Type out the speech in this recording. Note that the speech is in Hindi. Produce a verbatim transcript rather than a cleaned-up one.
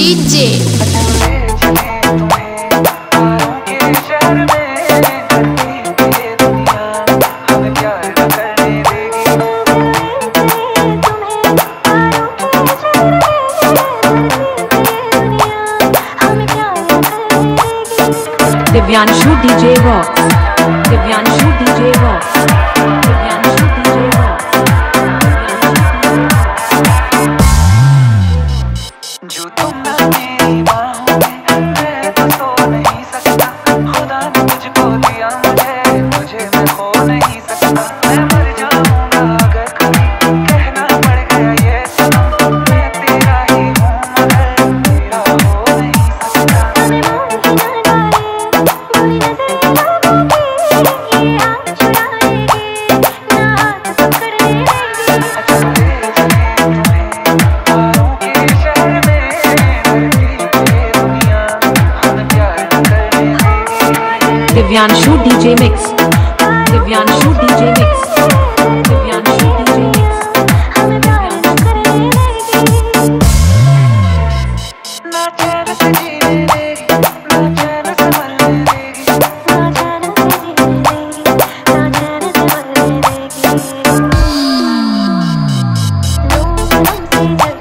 DJ. Divyanshu DJ rocks, Divyanshu DJ rocks, Divyanshu DJ rocks. जो तुम ना मेरी बाहों में, मैं तो सो नहीं सकता। खुदा ने मुझको दिया मुझे, मुझे मैं खो नहीं सकता। मैं मर जाऊंगा अगर कभी कहना पड़ गया ये सनम, मैं तेरा ही हूँ मगर तेरा हो नहीं सकता। Divyanshu DJ mix, Divyanshu DJ mix, Divyanshu DJ mix. ना चैन से जीने देगी, ना चैन से मरने देगी, ना चैन से जीने देगी, ना चैन से मरने देगी। लोग हमसे